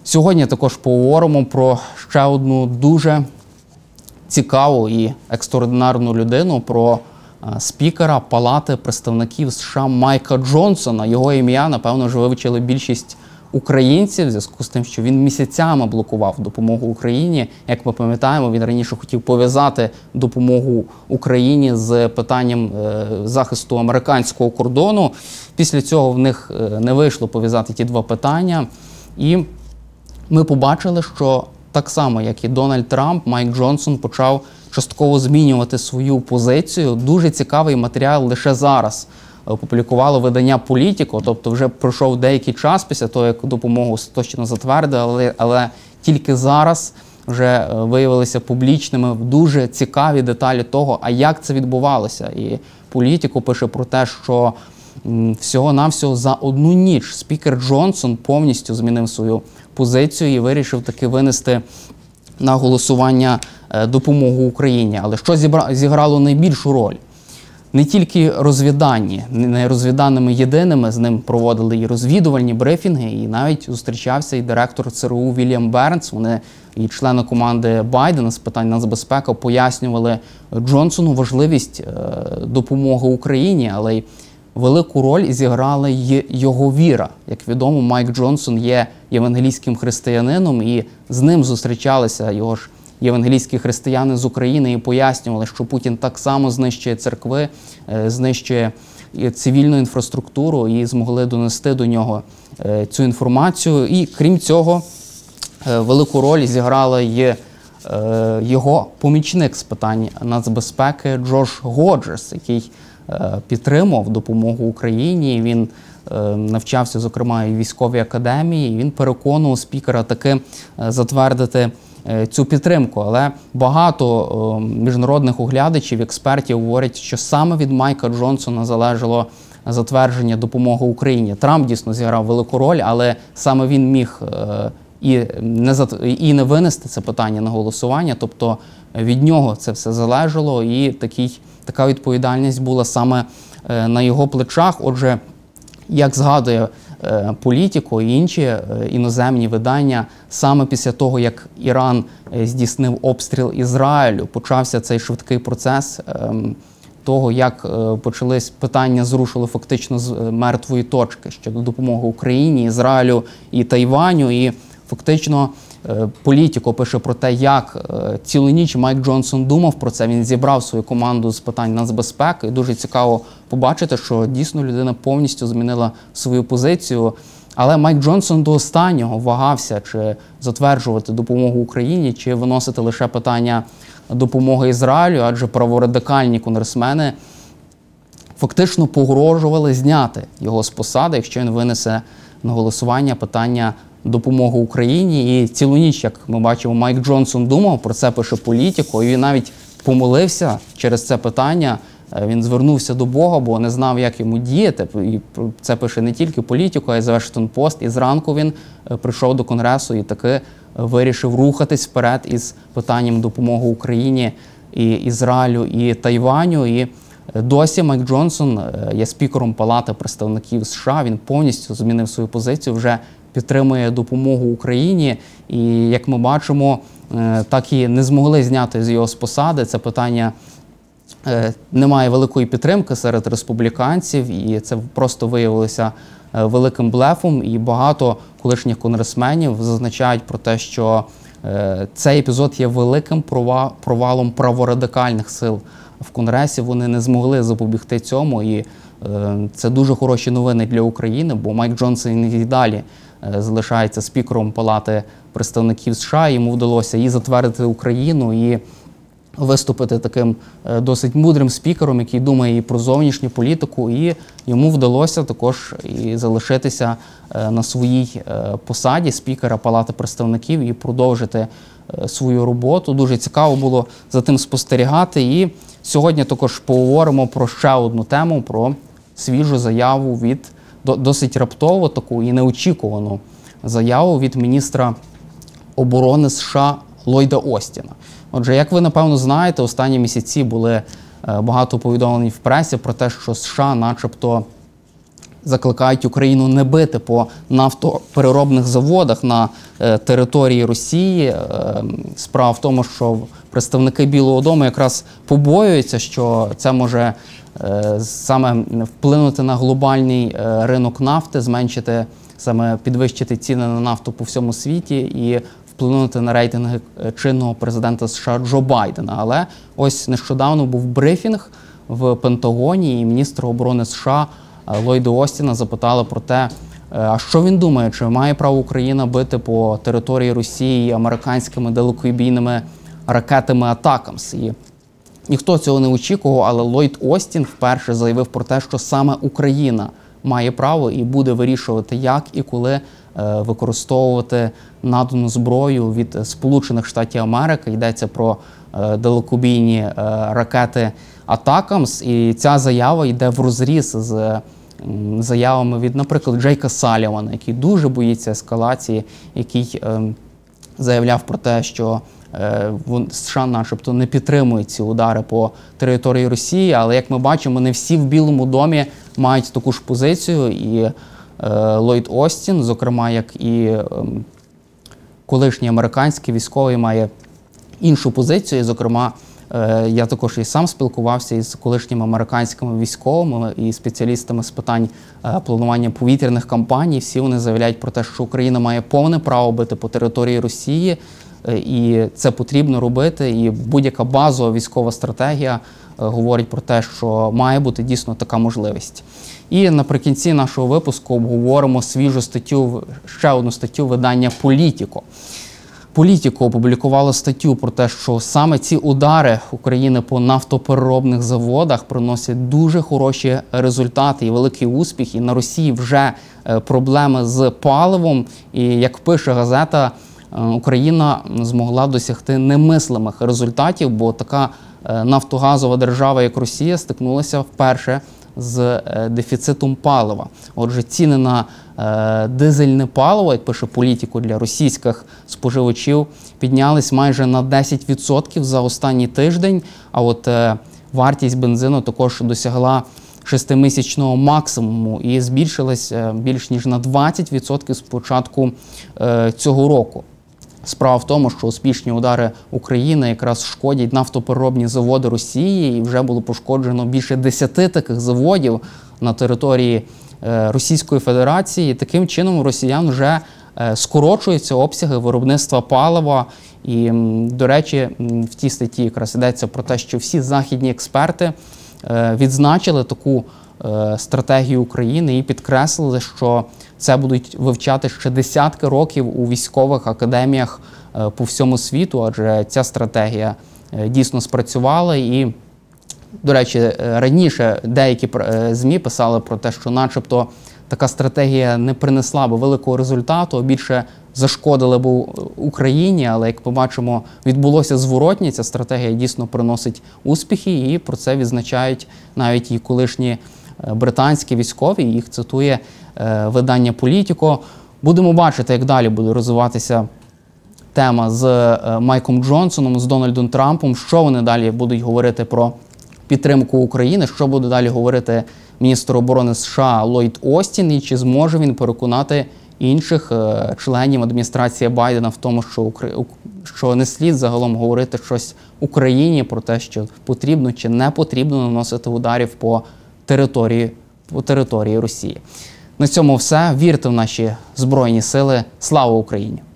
Сьогодні також поговоримо про ще одну дуже цікаву і екстраординарну людину, про спікера Палати представників США Майка Джонсона. Його ім'я, напевно, вже вивчили більшість українців в зв'язку з тим, що він місяцями блокував допомогу Україні. Як ми пам'ятаємо, він раніше хотів пов'язати допомогу Україні з питанням захисту американського кордону. Після цього в них не вийшло пов'язати ті два питання. І ми побачили, що так само, як і Дональд Трамп, Майк Джонсон почав частково змінювати свою позицію. Дуже цікавий матеріал лише зараз опублікувало видання «Політіко», тобто вже пройшов деякий час після того, як допомогу остаточно затвердили, але тільки зараз вже виявилися публічними дуже цікаві деталі того, а як це відбувалося. І «Політіко» пише про те, що всього-навсього за одну ніч спікер Джонсон повністю змінив свою позицію і вирішив таки винести на голосування допомогу Україні. Але що зіграло найбільшу роль? Не тільки розвіддані, не розвідданими єдиними, з ним проводили і розвідувальні брифінги, і навіть зустрічався і директор ЦРУ Вільям Бернс. Вони і члени команди Байдена з питань нацбезпеки пояснювали Джонсону важливість допомоги Україні, але й велику роль зіграла й його віра. Як відомо, Майк Джонсон є євангелійським християнином, і з ним зустрічалися його ж євангелійські християни з України і пояснювали, що Путін так само знищує церкви, знищує цивільну інфраструктуру, і змогли донести до нього цю інформацію. І крім цього, велику роль зіграла й його помічник з питань нацбезпеки Джош Годжес, який підтримував допомогу Україні. Він навчався, зокрема, і в військовій академії, і він переконував спікера таки затвердити цю підтримку. Але багато міжнародних оглядачів, експертів говорять, що саме від Майка Джонсона залежало затвердження допомоги Україні. Трамп дійсно зіграв велику роль, але саме він міг і не винести це питання на голосування, тобто від нього це все залежало, і така відповідальність була саме на його плечах. Отже, як згадує «Політіко» і інші іноземні видання, саме після того, як Іран здійснив обстріл Ізраїлю, почався цей швидкий процес того, як почались питання, зрушили фактично з мертвої точки щодо допомоги Україні, Ізраїлю і Тайваню. І фактично «Політіко» пише про те, як цілу ніч Майк Джонсон думав про це. Він зібрав свою команду з питань нацбезпеки. І дуже цікаво побачити, що дійсно людина повністю змінила свою позицію. Але Майк Джонсон до останнього вагався, чи затверджувати допомогу Україні, чи виносити лише питання допомоги Ізраїлю, адже праворадикальні конгресмени фактично погрожували зняти його з посади, якщо він винесе на голосування питання допомоги Україні. І цілу ніч, як ми бачимо, Майк Джонсон думав, про це пише «Політіко», і він навіть помолився через це питання. Він звернувся до Бога, бо не знав, як йому діяти. І це пише не тільки «Політіко», а й «Вашингтон Пост». І зранку він прийшов до Конгресу і таки вирішив рухатись вперед із питанням допомоги Україні, і Ізраїлю, і Тайваню. І досі Майк Джонсон є спікером Палати представників США. Він повністю змінив свою позицію, вже підтримує допомогу Україні. І, як ми бачимо, так і не змогли зняти з його з посади. Це питання немає великої підтримки серед республіканців, і це просто виявилося великим блефом. І багато колишніх конгресменів зазначають про те, що цей епізод є великим провалом праворадикальних сил в Конгресі. Вони не змогли запобігти цьому, і це дуже хороші новини для України, бо Майк Джонсон і далі залишається спікером Палати представників США. Йому вдалося і затвердити Україну, і виступити таким досить мудрим спікером, який думає і про зовнішню політику, і йому вдалося також і залишитися на своїй посаді спікера Палати представників і продовжити свою роботу. Дуже цікаво було за тим спостерігати. І сьогодні також поговоримо про ще одну тему, про свіжу заяву від, досить раптову таку і неочікувану заяву від міністра оборони США Ллойда Остіна. Отже, як ви, напевно, знаєте, останні місяці були багато повідомлень в пресі про те, що США начебто закликають Україну не бити по нафтопереробних заводах на території Росії. Справа в тому, що представники Білого дому якраз побоюються, що це може саме вплинути на глобальний ринок нафти, зменшити, саме підвищити ціни на нафту по всьому світі і вплинути на рейтинги чинного президента США Джо Байдена. Але ось нещодавно був брифінг в Пентагоні, і міністр оборони США Ллойда Остіна запитали про те, а що він думає, чи має право Україна бити по території Росії американськими далекобійними ракетами «Атакамс». І ніхто цього не очікував, але Ллойд Остін вперше заявив про те, що саме Україна має право і буде вирішувати, як і коли використовувати надану зброю від Сполучених Штатів Америки. Йдеться про далекобійні ракети «Атакамс». І ця заява йде врозріз з заявами від, наприклад, Джейка Саллівана, який дуже боїться ескалації, який заявляв про те, що США начебто не підтримують ці удари по території Росії, але, як ми бачимо, не всі в Білому домі мають таку ж позицію, і Ллойд Остін, зокрема, як і колишній американський військовий, має іншу позицію. І, зокрема, я також і сам спілкувався із колишніми американськими військовими і спеціалістами з питань планування повітряних кампаній. Всі вони заявляють про те, що Україна має повне право бити по території Росії, і це потрібно робити. І будь-яка базова військова стратегія говорить про те, що має бути дійсно така можливість. І наприкінці нашого випуску обговоримо свіжу статтю, ще одну статтю видання «Політіко». «Політіко» опублікувало статтю про те, що саме ці удари України по нафтопереробних заводах приносять дуже хороші результати і великий успіх. І на Росії вже проблеми з паливом. І, як пише газета, Україна змогла досягти немислимих результатів, бо така нафтогазова держава, як Росія, стикнулася вперше з дефіцитом палива. Отже, ціни на дизельне паливо, як пише «Політіко», для російських споживачів піднялись майже на 10% за останній тиждень, а от вартість бензину також досягла 6-місячного максимуму і збільшилась більш ніж на 20% з початку цього року. Справа в тому, що успішні удари України якраз шкодять нафтопереробні заводи Росії, і вже було пошкоджено більше 10 таких заводів на території Російської Федерації. І таким чином у росіян вже скорочуються обсяги виробництва палива. І, до речі, в тій статті якраз йдеться про те, що всі західні експерти відзначили таку стратегію України і підкреслили, що це будуть вивчати ще десятки років у військових академіях по всьому світу, адже ця стратегія дійсно спрацювала. І, до речі, раніше деякі ЗМІ писали про те, що начебто така стратегія не принесла б великого результату, а більше зашкодила б Україні, але, як ми бачимо, відбулося зворотнє. Ця стратегія дійсно приносить успіхи, і про це відзначають навіть і колишні британські військові, їх цитує видання «Політіко». Будемо бачити, як далі буде розвиватися тема з Майком Джонсоном, з Дональдом Трампом, що вони далі будуть говорити про підтримку України, що буде далі говорити міністр оборони США Ллойд Остін, і чи зможе він переконати інших членів адміністрації Байдена в тому, що не слід загалом говорити щось Україні про те, що потрібно чи не потрібно наносити ударів по території Росії. На цьому все. Вірте в наші Збройні Сили. Слава Україні!